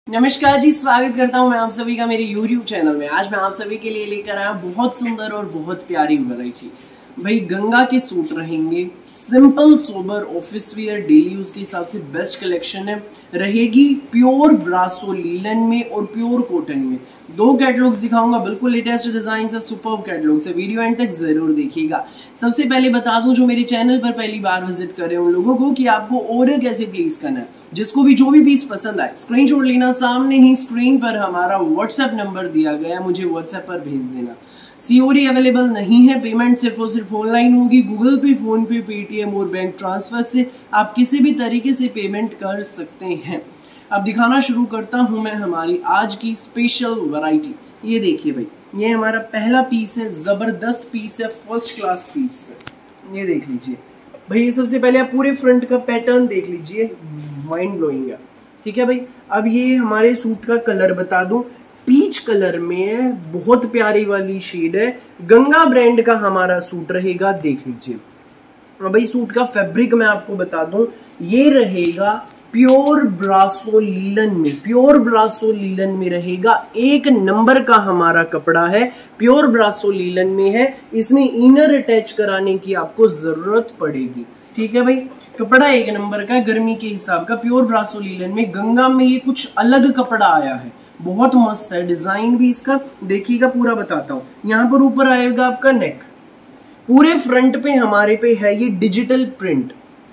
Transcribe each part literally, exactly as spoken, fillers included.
नमस्कार जी, स्वागत करता हूं मैं आप सभी का मेरे यूट्यूब चैनल में। आज मैं आप सभी के लिए लेकर आया बहुत सुंदर और बहुत प्यारी वैरायटी। भाई गंगा के सूट रहेंगे, simple sober office wear daily use के हिसाब से बेस्ट कलेक्शन है। रहेगी प्योर ब्रासो लीलन में और प्योर कॉटन में। दो कैटलॉग्स दिखाऊंगा, बिल्कुल लेटेस्ट डिजाइन है, सुपर्ब कैटलॉग है। वीडियो एंड तक जरूर देखिएगा। सबसे पहले बता दूं, जो मेरे चैनल पर पहली बार विजिट कर रहे हैं उन लोगों को कि आपको ऑर्डर कैसे प्लेस करना है। जिसको भी जो भी पीस पसंद आए स्क्रीनशॉट लेना, सामने ही स्क्रीन पर हमारा व्हाट्सएप नंबर दिया गया है, मुझे व्हाट्सएप पर भेज देना। सीओडी अवेलेबल नहीं है, पेमेंट सिर्फ और सिर्फ ऑनलाइन होगी। गूगल पे, फोन पे, पेटीएम और बैंक ट्रांसफर से आप किसी भी तरीके से पेमेंट कर सकते हैं। अब दिखाना शुरू करता हूं मैं हमारी आज की स्पेशल वैरायटी। ये देखिए भाई, ये हमारा पहला पीस है, जबरदस्त पीस है, फर्स्ट क्लास पीस है। ये देख लीजिए भाई, सबसे पहले आप पूरे फ्रंट का पैटर्न देख लीजिए, माइंड ब्लोइंग है। ठीक है भाई, अब ये हमारे सूट का कलर बता दूं, पीच कलर में बहुत प्यारी वाली शेड है। गंगा ब्रांड का हमारा सूट रहेगा, देख लीजिए। और भाई सूट का फैब्रिक मैं आपको बता दूं, ये रहेगा प्योर ब्रासो लीलन में। प्योर ब्रासो लीलन में रहेगा, एक नंबर का हमारा कपड़ा है, प्योर ब्रासो लीलन में है। इसमें इनर अटैच कराने की आपको जरूरत पड़ेगी। ठीक है भाई, कपड़ा एक नंबर का, गर्मी के हिसाब का, प्योर ब्रासो लीलन में। गंगा में ये कुछ अलग कपड़ा आया है, बहुत मस्त है। डिजाइन भी इसका देखिएगा, पूरा बताता हूँ। यहाँ पर ऊपर आएगा आपका नेक, पूरे फ्रंट पे हमारे पे है ये डिजिटल प्रिंट।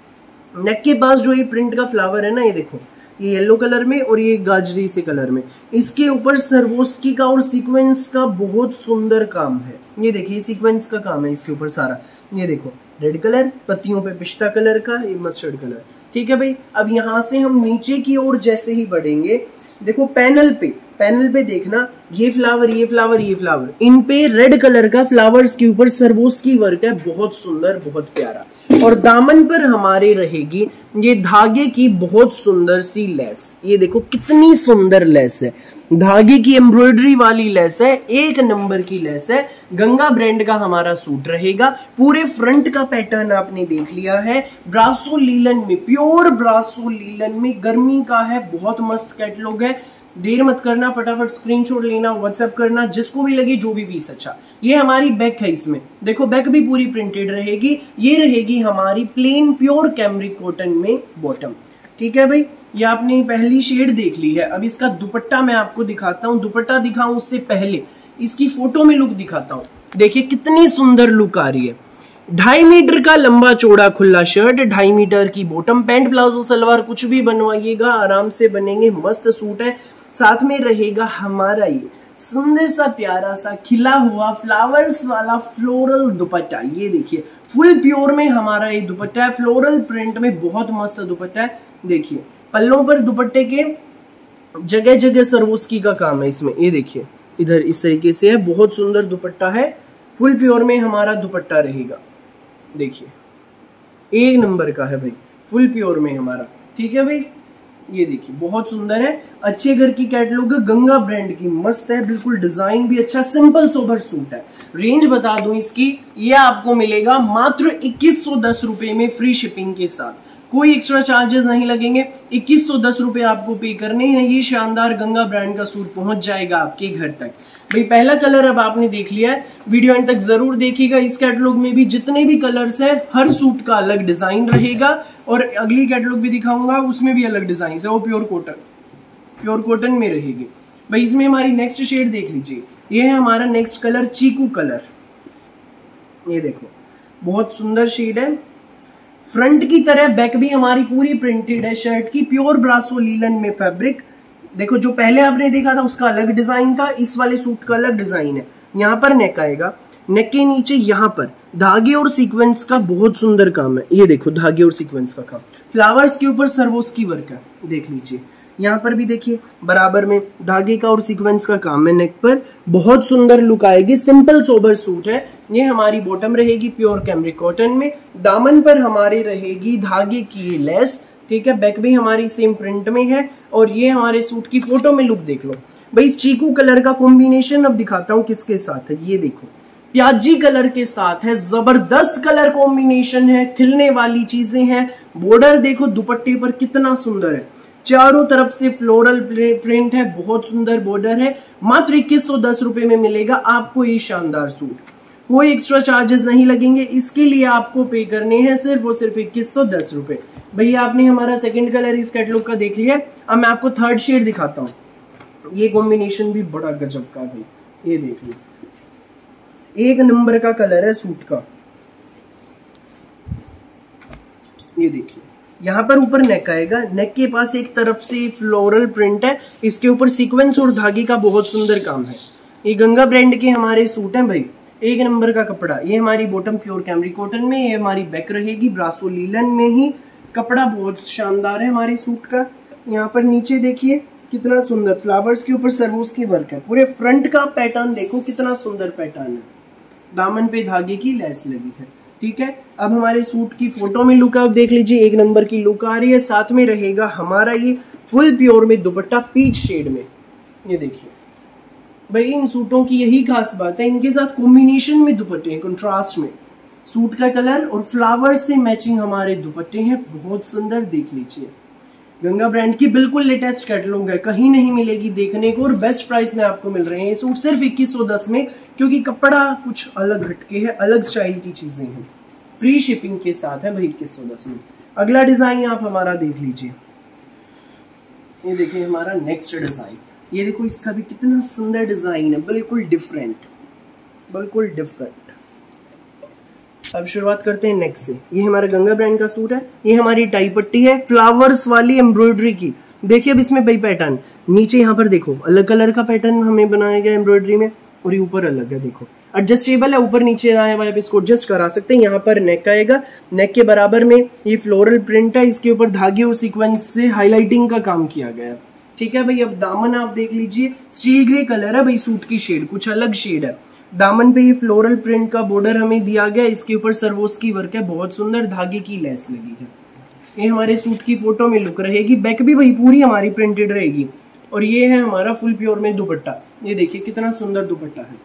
नेक के पास जो ये प्रिंट का फ्लावर है ना, ये देखो, ये येलो कलर में और ये गाजरी से कलर में। इसके ऊपर सर्वोस्की का और सीक्वेंस का बहुत सुंदर काम है। ये देखिए, सीक्वेंस का काम है इसके ऊपर सारा। ये देखो, रेड कलर, पत्तियों पे पिस्ता कलर का, ये मस्टर्ड कलर। ठीक है भाई, अब यहाँ से हम नीचे की ओर जैसे ही बढ़ेंगे, देखो पैनल पे पैनल पे देखना, ये फ्लावर, ये फ्लावर, ये फ्लावर, इन पे रेड कलर का फ्लावर्स के ऊपर सर्वोस्की वर्क है, बहुत सुंदर, बहुत प्यारा। और दामन पर हमारे रहेगी ये धागे की बहुत सुंदर सी लेस। ये देखो कितनी सुंदर लेस है, धागे की एम्ब्रॉयडरी वाली लेस है, एक नंबर की लेस है। गंगा ब्रांड का हमारा सूट रहेगा। पूरे फ्रंट का पैटर्न आपने देख लिया है, ब्रासो लीलन में, प्योर ब्रासो लीलन में, गर्मी का है, बहुत मस्त कैटलॉग है। देर मत करना, फटाफट स्क्रीनशॉट लेना, व्हाट्सएप करना, जिसको भी लगे जो भी पीस अच्छा। ये हमारी बैक है, इसमें देखो बैक भी पूरी प्रिंटेड रहेगी। ये रहेगी हमारी प्लेन प्योर कैमरिक कॉटन में बॉटम। ठीक है भाई, ये आपने पहली शेड देख ली है। अब इसका दुपट्टा मैं आपको दिखाता हूँ। दुपट्टा दिखाऊं उससे पहले इसकी फोटो में लुक दिखाता हूँ। देखिए कितनी सुंदर लुक आ रही है। ढाई मीटर का लंबा चौड़ा खुला शर्ट, ढाई मीटर की बॉटम, पैंट प्लाजो सलवार कुछ भी बनवाइएगा, आराम से बनेंगे। मस्त सूट है। साथ में रहेगा हमारा ये सुंदर सा प्यारा सा खिला हुआ फ्लावर्स वाला फ्लोरल दुपट्टा। ये देखिए, फुल प्योर में हमारा ये दुपट्टा है, फ्लोरल प्रिंट में, बहुत मस्त दुपट्टा है। देखिए पल्लों पर दुपट्टे के जगह जगह सर्वोस्की का काम है इसमें। ये देखिए इधर इस तरीके से है, बहुत सुंदर दुपट्टा है। फुल प्योर में हमारा दुपट्टा रहेगा, देखिए एक नंबर का है भाई, फुल प्योर में हमारा। ठीक है भाई, ये देखिए बहुत सुंदर है, अच्छे घर की कैटलॉग है, गंगा ब्रांड की, मस्त है, बिल्कुल डिजाइन भी अच्छा, सिंपल सोबर सूट है। रेंज बता दूं इसकी, ये आपको मिलेगा मात्र इक्कीस सौ दस रुपए में, फ्री शिपिंग के साथ, कोई एक्स्ट्रा चार्जेस नहीं लगेंगे। इक्कीस सौ दस रुपए आपको पे करने हैं। ये शानदार गंगा ब्रांड का सूट पहुंच जाएगा आपके घर तक। भाई पहला कलर अब आपने देख लिया है, वीडियो एंड तक जरूर देखिएगा। इस कैटलॉग में भी जितने भी कलर्स हैं, हर सूट का अलग डिजाइन रहेगा। और अगली कैटलॉग भी दिखाऊंगा, उसमें भी अलग डिजाइन है, वो प्योर कॉटन, प्योर कॉटन में रहेगी। भाई इसमें हमारी नेक्स्ट शेड देख लीजिए, ये है हमारा नेक्स्ट कलर, चीकू कलर। ये देखो बहुत सुंदर शेड है। फ्रंट की तरह बैक भी हमारी पूरी प्रिंटेड है शर्ट की, प्योर ब्रासो लीलन में फैब्रिक। देखो जो पहले आपने देखा था उसका अलग डिजाइन था, इस वाले सूट का अलग डिजाइन है। यहाँ पर नेक आएगा, नेक के नीचे यहाँ पर धागे और सीक्वेंस का बहुत सुंदर काम है। ये देखो धागे और सीक्वेंस का काम, फ्लावर्स के ऊपर सर्वोस्की वर्क है, देख लीजिए। यहाँ पर भी देखिए बराबर में धागे का और सीक्वेंस का काम है नेक पर, बहुत सुंदर लुक आएगी। सिंपल सोबर सूट है। ये हमारी बॉटम रहेगी प्योर कैमरिक कॉटन में, दामन पर हमारी रहेगी धागे की लेस। ठीक है, बैक भी हमारी सेम प्रिंट में है। और ये हमारे सूट की फोटो में लुक देख लो भाई, इस चीकू कलर का कॉम्बिनेशन अब दिखाता हूँ किसके साथ है। ये देखो प्याजी कलर के साथ है, जबरदस्त कलर कॉम्बिनेशन है, खिलने वाली चीजें हैं। बॉर्डर देखो दुपट्टे पर कितना सुंदर है, चारों तरफ से फ्लोरल प्रिंट है, बहुत सुंदर बॉर्डर है। मात्र इक्कीस सौ दस रुपए में मिलेगा आपको ये शानदार सूट। कोई एक्स्ट्रा चार्जेस नहीं लगेंगे, इसके लिए आपको पे करने हैं सिर्फ और सिर्फ इक्कीस सौ दस रुपए। भैया आपने हमारा सेकंड कलर इस कैटलॉग का देख लिया, अब मैं आपको थर्ड शेड दिखाता हूँ। ये कॉम्बिनेशन भी बड़ा गजब का भाई, ये देख लो, एक नंबर का कलर है सूट का। ये देखिए, यहाँ पर ऊपर नेक आएगा, नेक के पास एक तरफ से फ्लोरल प्रिंट है, इसके ऊपर सीक्वेंस और धागे का बहुत सुंदर काम है। ये गंगा ब्रांड के हमारे सूट हैं भाई, एक नंबर का कपड़ा। ये हमारी बॉटम प्योर कैमरी कॉटन में, ये हमारी बैक रहेगी ब्रासो लीलन में ही। कपड़ा बहुत शानदार है हमारे सूट का। यहाँ पर नीचे देखिए कितना सुंदर फ्लावर्स के ऊपर सरवोस की वर्क है। पूरे फ्रंट का पैटर्न देखो कितना सुंदर पैटर्न है, दामन पे धागे की लेस लगी है। ठीक है, अब हमारे सूट की फोटो में लुक आप देख लीजिए, एक नंबर की लुक आ रही है। साथ में रहेगा हमारा ये फुल प्योर में दुपट्टा पीच शेड में। ये देखिए भाई, इन सूटों की यही खास बात है, इनके साथ कॉम्बिनेशन में दुपट्टे हैं, कंट्रास्ट में। सूट का कलर और फ्लावर से मैचिंग हमारे दुपट्टे हैं, बहुत सुंदर। देख लीजिए, गंगा ब्रांड की बिल्कुल लेटेस्ट कैटलॉग है, कहीं नहीं मिलेगी देखने को, और बेस्ट प्राइस में आपको मिल रहे हैं ये सूट सिर्फ इक्कीस सौ दस में, क्योंकि कपड़ा कुछ अलग हटके है, अलग स्टाइल की चीजें हैं। फ्री शिपिंग के साथ है भाई इक्कीस सौ दस में। अगला डिजाइन आप हमारा देख लीजिए, ये देखिए हमारा नेक्स्ट डिजाइन। ये देखो, इसका भी कितना सुंदर डिजाइन है, बिल्कुल डिफरेंट, बिल्कुल डिफरेंट। अब शुरुआत करते हैं नेक्स्ट से। ये हमारा गंगा ब्रांड का सूट है, ये हमारी टाई पट्टी है फ्लावर्स वाली एम्ब्रॉयडरी की। देखिए अब इसमें भाई पैटर्न, नीचे यहाँ पर देखो अलग कलर का पैटर्न हमें बनाया गया एम्ब्रॉयडरी में, और ये ऊपर अलग है। देखो एडजस्टेबल है, ऊपर नीचे आए हुआ, आप इसको एडजस्ट करा सकते हैं। यहाँ पर नेक आएगा, नेक के बराबर में ये फ्लोरल प्रिंट है, इसके ऊपर धागे और सीक्वेंस से हाईलाइटिंग का काम किया गया है। ठीक है भाई, अब दामन आप देख लीजिए, स्टील ग्रे कलर है भाई सूट की शेड, कुछ अलग शेड है। दामन पे ये फ्लोरल प्रिंट का बॉर्डर हमें दिया गया, इसके ऊपर सरवोस की वर्क है, बहुत सुंदर धागे की लेस लगी है। ये हमारे सूट की फोटो में लुक रहेगी, बैक भी भाई पूरी हमारी प्रिंटेड रहेगी। और ये है हमारा फुल प्योर में दुपट्टा। ये देखिए कितना सुंदर दुपट्टा है,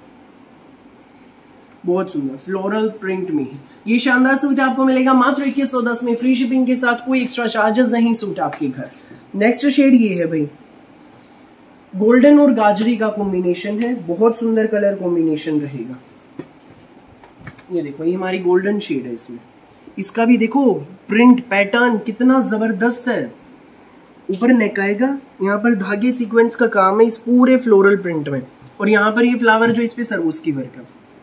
बहुत सुंदर फ्लोरल प्रिंट में है। ये शानदार सूट आपको मिलेगा मात्र इक्कीस सौ दस में, फ्री शिपिंग के साथ, कोई एक्स्ट्रा चार्जेस नहीं, सूट आपके घर। नेक्स्ट शेड ये है भाई, गोल्डन और गाजरी का कॉम्बिनेशन है, बहुत सुंदर कलर कॉम्बिनेशन रहेगा। ये देखो, ये हमारी गोल्डन शेड है, इसमें इसका भी देखो प्रिंट पैटर्न कितना जबरदस्त है। ऊपर नेक आएगा, यहाँ पर धागे सीक्वेंस का काम है इस पूरे फ्लोरल प्रिंट में, और यहाँ पर ये फ्लावर जो इस पे सरवोस की वर्क है।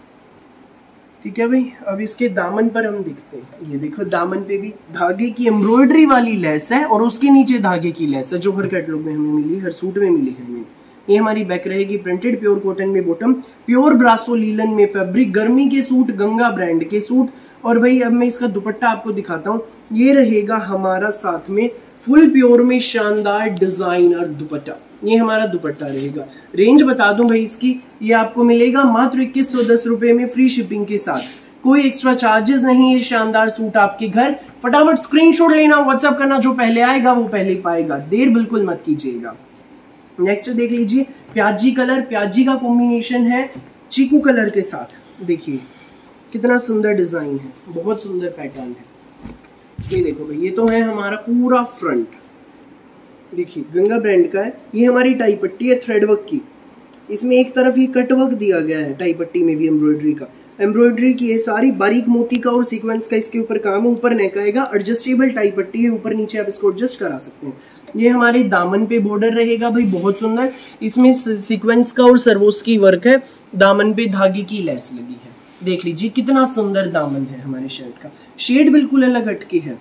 ठीक है भाई, अब इसके दामन पर हम देखते हैं। ये देखो, दामन पे भी धागे की एम्ब्रॉयडरी वाली लेस है, और उसके नीचे धागे की लेस है, जो हर कैटलॉग में हमें मिली, हर सूट में मिली है हमें। ये हमारी बैक रहेगी प्रिंटेड प्योर कॉटन में, बॉटम प्योर ब्रासो लीलन में फैब्रिक। गर्मी के सूट, गंगा ब्रांड के सूट। और भाई अब मैं इसका दुपट्टा आपको दिखाता हूँ। ये रहेगा हमारा साथ में फुल प्योर में शानदार डिजाइनर दुपट्टा। ये हमारा दुपट्टा रहेगा। रेंज बता दूं भाई इसकी, ये आपको मिलेगा मात्र इक्कीस सौ दस रुपए में, फ्री शिपिंग के साथ, कोई एक्स्ट्रा चार्जेस नहीं। ये शानदार सूट आपके घर। फटाफट स्क्रीनशॉट लेना, व्हाट्सएप करना, जो पहले आएगा वो पहले पाएगा, देर बिल्कुल मत कीजिएगा। नेक्स्ट देख लीजिए, प्याजी कलर, प्याजी का कॉम्बिनेशन है चीकू कलर के साथ। देखिए कितना सुंदर डिजाइन है, बहुत सुंदर पैटर्न है। ये देखो भाई, ये तो है हमारा पूरा फ्रंट। देखिए गंगा ब्रांड का है, ये हमारी टाई पट्टी है थ्रेड वर्क की। इसमें एक तरफ ये कट वर्क दिया गया है, टाई पट्टी में भी एम्ब्रॉयडरी का, एम्ब्रॉयडरी की है सारी, बारीक मोती का और सीक्वेंस का इसके ऊपर काम है। ऊपर नेक आएगा, एडजस्टेबल टाई पट्टी है, ऊपर नीचे आप इसको एडजस्ट करा सकते हैं। ये हमारे दामन पे बॉर्डर रहेगा भाई, बहुत सुंदर। इसमें सीक्वेंस का और सरवोस की वर्क है, दामन पे धागे की लेस लगी है। देख लीजिए कितना सुंदर दामन है हमारे शर्ट का, शेड बिल्कुल अलग हटके है।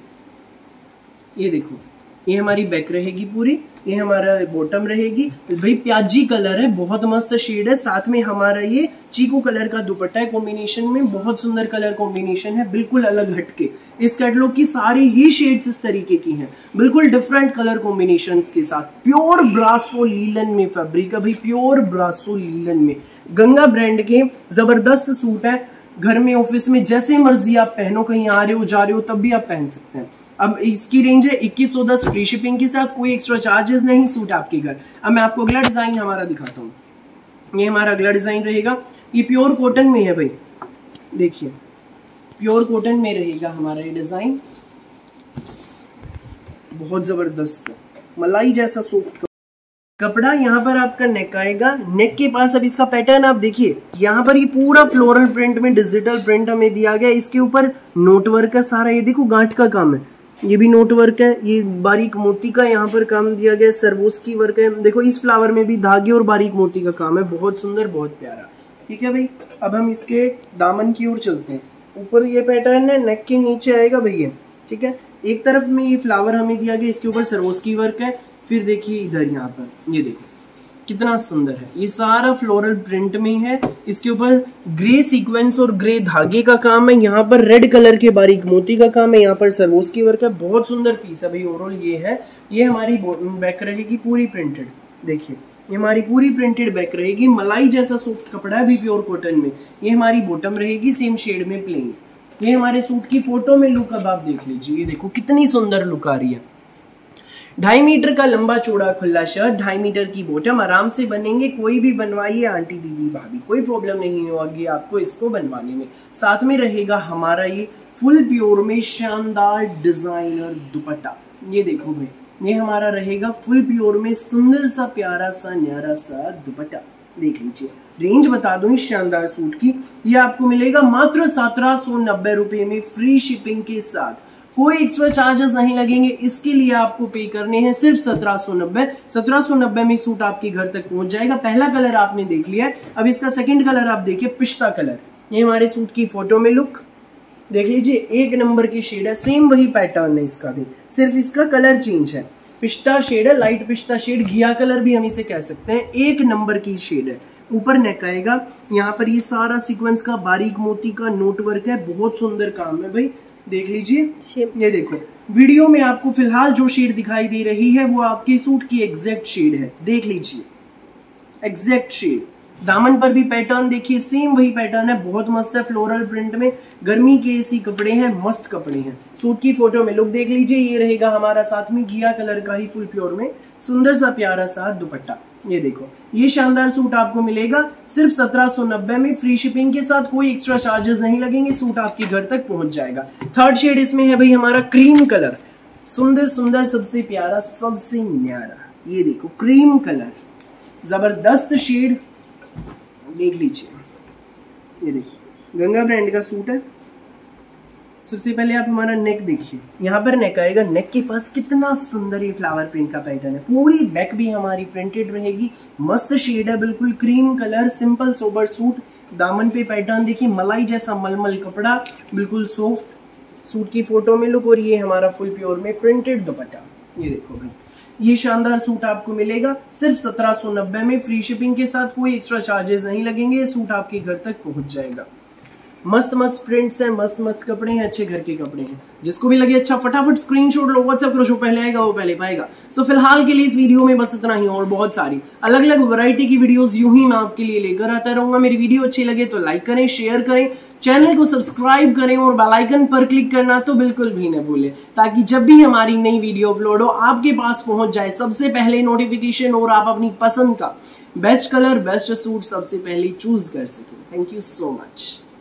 ये देखो, ये हमारी बैक रहेगी पूरी, ये हमारा बॉटम रहेगी भाई, प्याजी कलर है, बहुत मस्त शेड है। साथ में हमारा ये चीकू कलर का दुपट्टा है, कॉम्बिनेशन में बहुत सुंदर कलर कॉम्बिनेशन है, बिल्कुल अलग हटके। इस कैटलॉग की सारी ही शेड्स इस तरीके की हैं, बिल्कुल डिफरेंट कलर कॉम्बिनेशंस के साथ। प्योर ब्रासो लीलन में फैब्रिक है भाई, प्योर ब्रासो लीलन में। गंगा ब्रांड के जबरदस्त सूट है, घर में ऑफिस में जैसे मर्जी आप पहनो, कहीं आ रहे हो जा रहे हो तब भी आप पहन सकते हैं। अब इसकी रेंज है इक्कीस सौ दस, फ्री शिपिंग के साथ, कोई एक्स्ट्रा चार्जेस नहीं, सूट आपके घर। अब मैं आपको अगला डिजाइन हमारा दिखाता हूँ। ये हमारा अगला डिजाइन रहेगा, ये प्योर कॉटन में है भाई। देखिए प्योर कॉटन में रहेगा हमारा ये डिजाइन, बहुत जबरदस्त है। मलाई जैसा सॉफ्ट कपड़ा। यहाँ पर आपका नेक आएगा, नेक के पास अब इसका पैटर्न आप देखिए, यहाँ पर ये पूरा फ्लोरल प्रिंट में डिजिटल प्रिंट हमें दिया गया। इसके ऊपर नोट वर्क है सारा, ये देखो गांठ का काम है, ये भी नोट वर्क है, ये बारीक मोती का यहाँ पर काम दिया गया, सरवोस की वर्क है। देखो इस फ्लावर में भी धागे और बारीक मोती का काम है, बहुत सुंदर बहुत प्यारा। ठीक है भाई, अब हम इसके दामन की ओर चलते हैं। ऊपर ये पैटर्न है, नेक के नीचे आएगा भैया। ठीक है, एक तरफ में ये फ्लावर हमें दिया गया, इसके ऊपर सरवोस की वर्क है। फिर देखिए इधर यहाँ पर ये देखो कितना सुंदर है, ये सारा फ्लोरल प्रिंट में है। इसके ऊपर ग्रे सीक्वेंस और ग्रे धागे का काम है, यहाँ पर रेड कलर के बारीक मोती का काम है, यहाँ पर सरवोस की वर्क है। बहुत सुंदर पीस है भाई। ओवरऑल ये है, ये हमारी बैक रहेगी पूरी प्रिंटेड। देखिए ये हमारी पूरी प्रिंटेड बैक रहेगी, मलाई जैसा सॉफ्ट कपड़ा है भी प्योर कॉटन में। ये हमारी बॉटम रहेगी सेम शेड में प्लेन। ये हमारे सूट की फोटो में लुक अब आप देख लीजिए, ये देखो कितनी सुंदर लुक आ रही है। ढाई मीटर का लंबा चौड़ा खुला शर्ट, ढाई मीटर की बॉटम, आराम से बनेंगे। कोई भी बनवाइए आंटी दीदी भाभी, कोई प्रॉब्लम नहीं होगी आपको इसको बनवाने में। साथ में रहेगा हमारा ये फुल प्योर में शानदार डिजाइनर दुपट्टा। ये देखो भाई, ये हमारा रहेगा फुल प्योर में सुंदर सा प्यारा सा न्यारा सा दुपट्टा। देख लीजिए, रेंज बता दूं इस शानदार सूट की, ये आपको मिलेगा मात्र सत्रह सौ नब्बे रुपए में फ्री शिपिंग के साथ। कोई एक्स्ट्रा चार्जेस नहीं लगेंगे, इसके लिए आपको पे करने हैं सिर्फ सत्रह सौ नब्बे। सत्रह सौ नब्बे में सूट आपके घर तक पहुंच जाएगा। पहला कलर आपने देख लिया है, अब इसका सेकंड कलर आप देखिए, पिस्ता कलर। ये हमारे सूट की फोटो में लुक देख लीजिए, एक नंबर की शेड है, सेम वही पैटर्न है इसका भी, सिर्फ इसका कलर चेंज है। पिस्ता शेड है, लाइट पिस्ता शेड, घिया कलर भी हम इसे कह सकते हैं। एक नंबर की शेड है। ऊपर नेक आएगा, यहाँ पर ये सारा सीक्वेंस का बारीक मोती का नोट वर्क है, बहुत सुंदर काम है भाई। देख लीजिए, ये देखो वीडियो में आपको फिलहाल जो शेड दिखाई दे रही है वो आपके सूट की एग्जैक्ट शेड है। देख लीजिए एग्जैक्ट शेड। दामन पर भी पैटर्न देखिए, सेम वही पैटर्न है, बहुत मस्त है फ्लोरल प्रिंट में। गर्मी के ऐसी कपड़े हैं, मस्त कपड़े हैं। सूट की फोटो में लुक देख लीजिए, ये रहेगा हमारा साथ में घिया कलर का ही फुल प्योर में सुंदर सा प्यारा सा दुपट्टा। ये देखो, ये शानदार सूट आपको मिलेगा सिर्फ सत्रह सौ नब्बे में फ्री शिपिंग के साथ। कोई एक्स्ट्रा चार्जेस नहीं लगेंगे, सूट आपके घर तक पहुंच जाएगा। थर्ड शेड इसमें है भाई हमारा क्रीम कलर, सुंदर सुंदर सबसे प्यारा सबसे न्यारा। ये देखो क्रीम कलर, जबरदस्त शेड। देख लीजिए, ये देखो गंगा ब्रांड का सूट है। सबसे पहले आप हमारा नेक देखिए, यहाँ पर नेक आएगा, नेक के पास कितना सुंदर ये फ्लावर प्रिंट का पैटर्न है। पूरी बैक भी हमारी प्रिंटेड रहेगी, मस्त शेड है, बिल्कुल cream colour, simple sober suit. दामन पे पैटर्न देखिए, मलाई जैसा मलमल कपड़ा, बिल्कुल सॉफ्ट। सूट की फोटो में लुक, और ये हमारा फुल प्योर में प्रिंटेड दुपट्टा। ये देखो भाई, ये शानदार सूट आपको मिलेगा सिर्फ सत्रह सौ नब्बे में फ्री शिपिंग के साथ। कोई एक्स्ट्रा चार्जेस नहीं लगेंगे, सूट आपके घर तक पहुंच जाएगा। मस्त मस्त प्रिंट्स हैं, मस्त मस्त कपड़े हैं, अच्छे घर के कपड़े हैं। जिसको भी लगे अच्छा फटाफट स्क्रीनशॉट लो, व्हाट्सएप करो, जो पहले आएगा वो पहले पाएगा। सो फिलहाल के लिए इस वीडियो में बस इतना ही, और बहुत सारी अलग अलग वैरायटी की वीडियोस यूं ही मैं आपके लिए लेकर आता रहूंगा। मेरी वीडियो अच्छी लगे तो लाइक करें, शेयर करें, चैनल को सब्सक्राइब करें और बेल आइकन पर क्लिक करना तो बिल्कुल भी न भूलें, ताकि जब भी हमारी नई वीडियो अपलोड हो आपके पास पहुंच जाए सबसे पहले नोटिफिकेशन, और आप अपनी पसंद का बेस्ट कलर बेस्ट सूट सबसे पहले चूज कर सकें। Thank you so much.